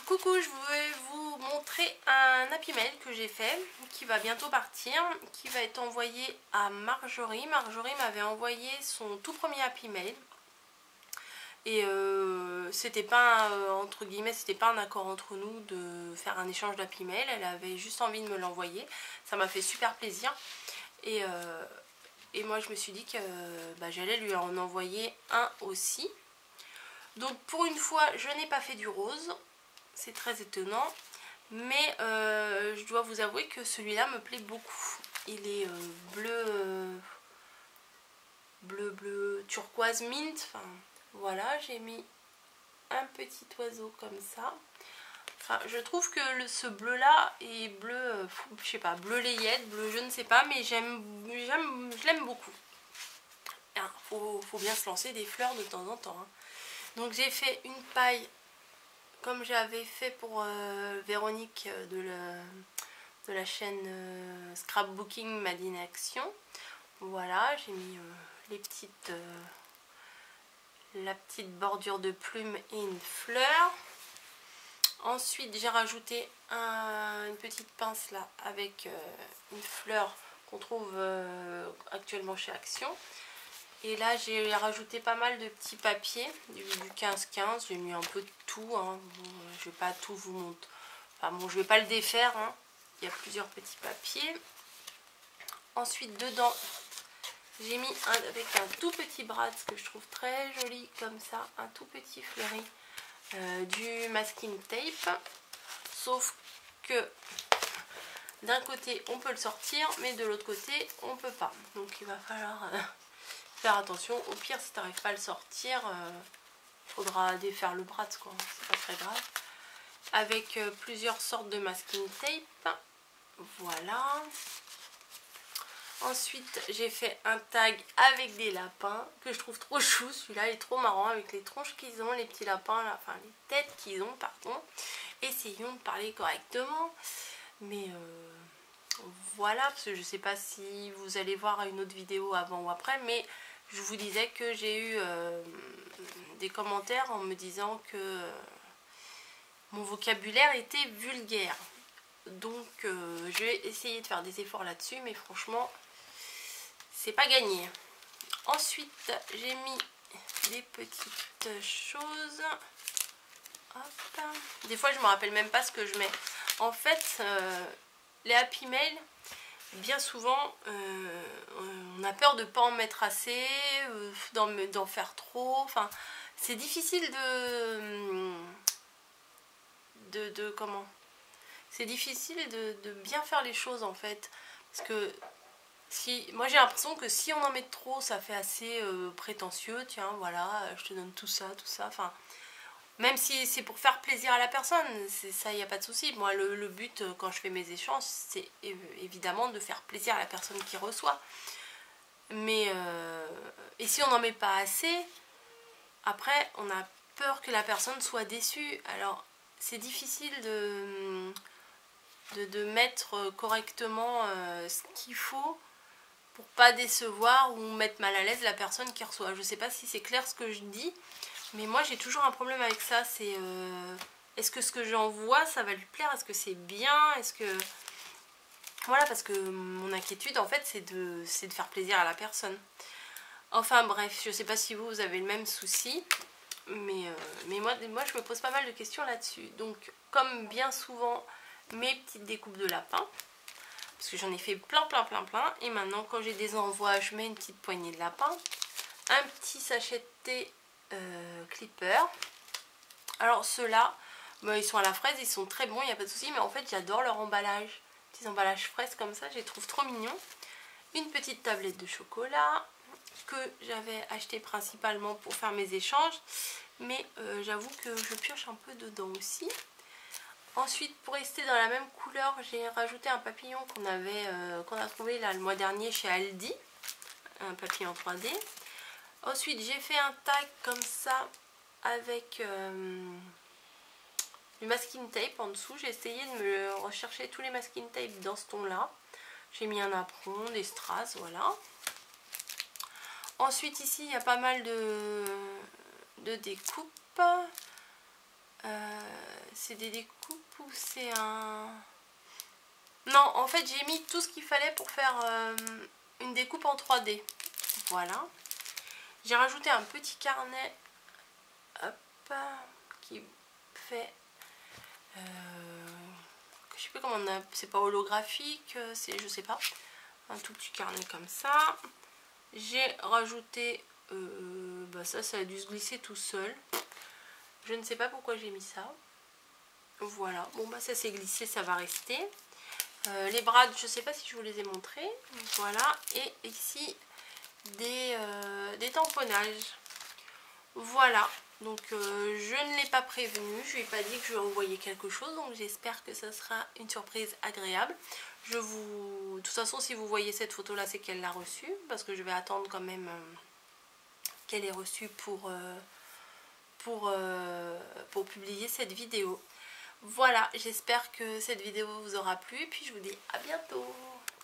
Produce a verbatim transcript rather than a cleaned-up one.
coucou, je vais vous montrer un Happy Mail que j'ai fait, qui va bientôt partir, qui va être envoyé à Marjorie. Marjorie m'avait envoyé son tout premier Happy Mail. Et euh, c'était pas, euh, entre guillemets, c'était pas un accord entre nous de faire un échange d'Happy Mail. Elle avait juste envie de me l'envoyer. Ça m'a fait super plaisir. Et, euh, et moi je me suis dit que bah, j'allais lui en envoyer un aussi. Donc pour une fois, je n'ai pas fait du rose. C'est très étonnant. Mais euh, je dois vous avouer que celui-là me plaît beaucoup. Il est euh, bleu, euh, bleu, bleu, turquoise mint. Enfin, voilà, j'ai mis un petit oiseau comme ça. Enfin, je trouve que le, ce bleu là est bleu, euh, je sais pas, bleu layette, bleu je ne sais pas, mais j'aime, j'aime, je l'aime beaucoup. Il hein, faut, faut bien se lancer des fleurs de temps en temps. Hein. Donc j'ai fait une paille comme j'avais fait pour euh, Véronique de, le, de la chaîne euh, Scrapbooking Made in Action. Voilà, j'ai mis euh, les petites, euh, la petite bordure de plumes et une fleur. Ensuite, j'ai rajouté un, une petite pince là avec euh, une fleur qu'on trouve euh, actuellement chez Action. Et là, j'ai rajouté pas mal de petits papiers du, du quinze quinze. J'ai mis un peu de tout. Hein. Bon, je vais pas tout vous montrer. Enfin bon, je vais pas le défaire. Hein. Il y a plusieurs petits papiers. Ensuite, dedans, j'ai mis un, avec un tout petit brad, ce que je trouve très joli comme ça, un tout petit fleuri. Euh, du masking tape, sauf que d'un côté on peut le sortir mais de l'autre côté on peut pas, donc il va falloir euh, faire attention. Au pire, si tu n'arrives pas à le sortir, il euh, faudra défaire le bras, quoi, c'est pas très grave, avec euh, plusieurs sortes de masking tape. Voilà. Ensuite, j'ai fait un tag avec des lapins que je trouve trop chou. Celui-là est trop marrant avec les tronches qu'ils ont, les petits lapins, là, enfin les têtes qu'ils ont, pardon. Essayons de parler correctement. Mais euh, voilà, parce que je ne sais pas si vous allez voir une autre vidéo avant ou après, mais je vous disais que j'ai eu euh, des commentaires en me disant que euh, mon vocabulaire était vulgaire. Donc euh, je vais essayer de faire des efforts là-dessus, mais franchement, c'est pas gagné. Ensuite, j'ai mis des petites choses. Hop. Des fois, je me rappelle même pas ce que je mets. En fait, euh, les Happy Mail, bien souvent, euh, on a peur de pas en mettre assez, euh, d'en faire trop. Enfin, c'est difficile de, de, de comment C'est difficile de, de bien faire les choses en fait, parce que si, moi j'ai l'impression que si on en met trop, ça fait assez euh, prétentieux. Tiens, voilà, je te donne tout ça, tout ça. Enfin, même si c'est pour faire plaisir à la personne, ça, il n'y a pas de souci. Moi, le, le but quand je fais mes échanges, c'est évidemment de faire plaisir à la personne qui reçoit. Mais euh, et si on n'en met pas assez, après, on a peur que la personne soit déçue. Alors, c'est difficile de De, de mettre correctement euh, ce qu'il faut pour pas décevoir ou mettre mal à l'aise la personne qui reçoit. Je sais pas si c'est clair ce que je dis, mais moi j'ai toujours un problème avec ça. C'est euh, est-ce que ce que j'envoie ça va lui plaire, est-ce que c'est bien, est-ce que voilà, parce que mon inquiétude en fait c'est de c'est de faire plaisir à la personne. Enfin bref, je sais pas si vous, vous avez le même souci, mais, euh, mais moi, moi je me pose pas mal de questions là-dessus. Donc comme bien souvent, mes petites découpes de lapin, parce que j'en ai fait plein plein plein plein, et maintenant quand j'ai des envois je mets une petite poignée de lapin, un petit sachet de thé euh, clipper. Alors ceux-là, bah, ils sont à la fraise, ils sont très bons, il n'y a pas de souci, mais en fait j'adore leur emballage, petits emballages fraises comme ça, je les trouve trop mignons. Une petite tablette de chocolat que j'avais acheté principalement pour faire mes échanges, mais euh, j'avoue que je pioche un peu dedans aussi. Ensuite, pour rester dans la même couleur, j'ai rajouté un papillon qu'on avait euh, qu'on a trouvé là le mois dernier chez Aldi, un papillon trois D. Ensuite, j'ai fait un tag comme ça avec euh, du masking tape en dessous. J'ai essayé de me rechercher tous les masking tape dans ce ton-là. J'ai mis un apron, des strass, voilà. Ensuite, ici, il y a pas mal de, de découpes. Euh, c'est des découpes ou c'est un... Non, en fait j'ai mis tout ce qu'il fallait pour faire euh, une découpe en trois D. Voilà. J'ai rajouté un petit carnet, hop, qui fait... Euh, je sais plus comment on a... C'est pas holographique, c'est je sais pas. Un tout petit carnet comme ça. J'ai rajouté... Euh, bah ça, ça a dû se glisser tout seul. Je ne sais pas pourquoi j'ai mis ça. Voilà. Bon bah ça s'est glissé, ça va rester. Euh, les brades, je sais pas si je vous les ai montrés. Voilà. Et ici, des, euh, des tamponnages. Voilà. Donc euh, je ne l'ai pas prévenu. Je lui ai pas dit que je lui envoyais quelque chose. Donc j'espère que ça sera une surprise agréable. Je vous... De toute façon, si vous voyez cette photo là, c'est qu'elle l'a reçue. Parce que je vais attendre quand même euh, qu'elle ait reçue pour, euh, pour, euh, pour publier cette vidéo. Voilà, j'espère que cette vidéo vous aura plu. Et puis je vous dis à bientôt.